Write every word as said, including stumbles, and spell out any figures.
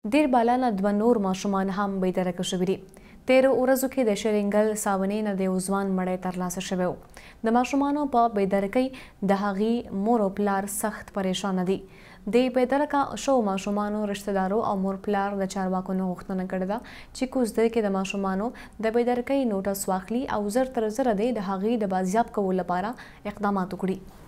ډیر بالانه دوه نور ماشومان هم بېدرکه شوي دي. تیرو ورځو کې د شرنګل ساونې نه د یو ځوان مړی ترلاسه شوی و. د ماشومانو په بېدرکۍ د هغې مور او پلار سخت پریشانه دي. د بېدرکه شوو ماشومانو رشتهدارو او مور پلار د چارواکو نه غوښتنه کړې ده چې کوزدۍ کې د ماشومانو د بېدرکۍ نوټس واخلي او زر تر زره د هغې د بازیاب کولو لپاره اقدامات وکړي.